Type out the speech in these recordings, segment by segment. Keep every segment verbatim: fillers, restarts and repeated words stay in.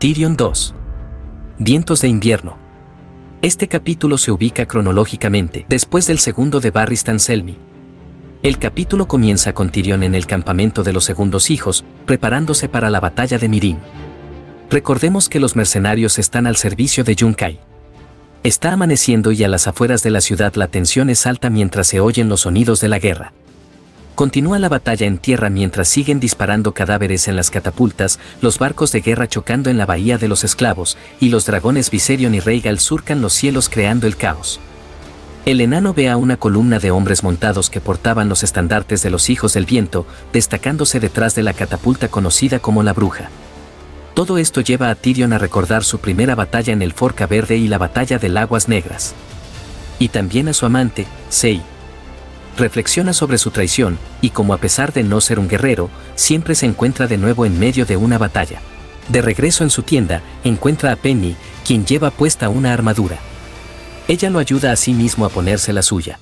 Tyrion dos. Vientos de invierno. Este capítulo se ubica cronológicamente después del segundo de Barristan Selmy. El capítulo comienza con Tyrion en el campamento de los segundos hijos, preparándose para la batalla de Meereen. Recordemos que los mercenarios están al servicio de Yunkai. Está amaneciendo y a las afueras de la ciudad la tensión es alta mientras se oyen los sonidos de la guerra. Continúa la batalla en tierra mientras siguen disparando cadáveres en las catapultas, los barcos de guerra chocando en la bahía de los esclavos, y los dragones Viserion y Rhaegal surcan los cielos creando el caos. El enano ve a una columna de hombres montados que portaban los estandartes de los hijos del viento, destacándose detrás de la catapulta conocida como la bruja. Todo esto lleva a Tyrion a recordar su primera batalla en el Forca Verde y la batalla de Aguas Negras. Y también a su amante, Shae. Reflexiona sobre su traición, y como a pesar de no ser un guerrero, siempre se encuentra de nuevo en medio de una batalla. De regreso en su tienda, encuentra a Penny, quien lleva puesta una armadura. Ella lo ayuda a sí mismo a ponerse la suya.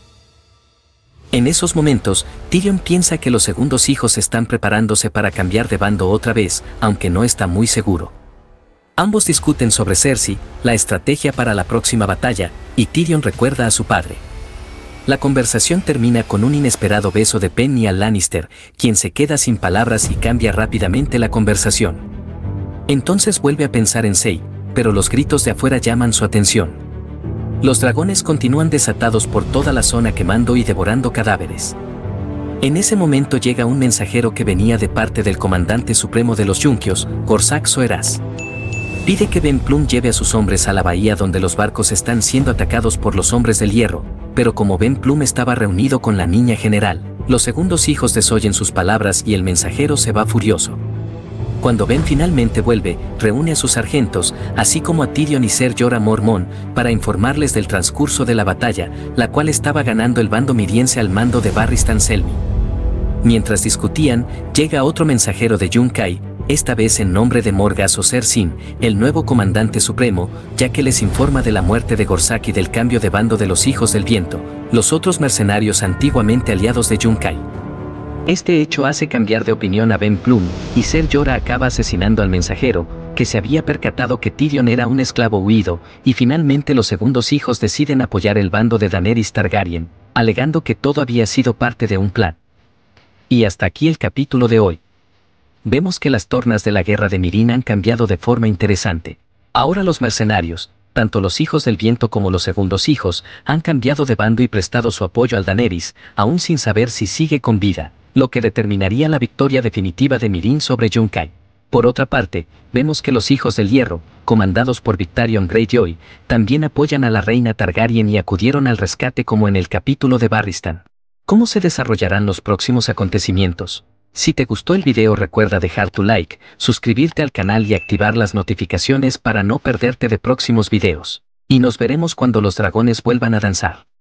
En esos momentos, Tyrion piensa que los segundos hijos están preparándose para cambiar de bando otra vez, aunque no está muy seguro. Ambos discuten sobre Cersei, la estrategia para la próxima batalla, y Tyrion recuerda a su padre. La conversación termina con un inesperado beso de Penny a Lannister, quien se queda sin palabras y cambia rápidamente la conversación. Entonces vuelve a pensar en Shae, pero los gritos de afuera llaman su atención. Los dragones continúan desatados por toda la zona quemando y devorando cadáveres. En ese momento llega un mensajero que venía de parte del comandante supremo de los Yunkios, Gorsak Soeras. Pide que Ben Plumm lleve a sus hombres a la bahía donde los barcos están siendo atacados por los hombres del hierro, pero como Ben Plumm estaba reunido con la niña general, los segundos hijos desoyen sus palabras y el mensajero se va furioso. Cuando Ben finalmente vuelve, reúne a sus sargentos, así como a Tyrion y Ser Jorah Mormont, para informarles del transcurso de la batalla, la cual estaba ganando el bando miriense al mando de Barristan Selmy. Mientras discutían, llega otro mensajero de Yunkai, esta vez en nombre de Morghast o Cersei, el nuevo comandante supremo, ya que les informa de la muerte de Gorsak y del cambio de bando de los hijos del viento, los otros mercenarios antiguamente aliados de Yunkai. Este hecho hace cambiar de opinión a Ben Plumm, y Ser Jorah acaba asesinando al mensajero, que se había percatado que Tyrion era un esclavo huido, y finalmente los segundos hijos deciden apoyar el bando de Daenerys Targaryen, alegando que todo había sido parte de un plan. Y hasta aquí el capítulo de hoy. Vemos que las tornas de la guerra de Meereen han cambiado de forma interesante. Ahora los mercenarios, tanto los hijos del viento como los segundos hijos, han cambiado de bando y prestado su apoyo al Daenerys, aún sin saber si sigue con vida, lo que determinaría la victoria definitiva de Meereen sobre Yunkai. Por otra parte, vemos que los hijos del hierro, comandados por Victarion Greyjoy, también apoyan a la reina Targaryen y acudieron al rescate como en el capítulo de Barristan. ¿Cómo se desarrollarán los próximos acontecimientos? Si te gustó el video recuerda dejar tu like, suscribirte al canal y activar las notificaciones para no perderte de próximos videos. Y nos veremos cuando los dragones vuelvan a danzar.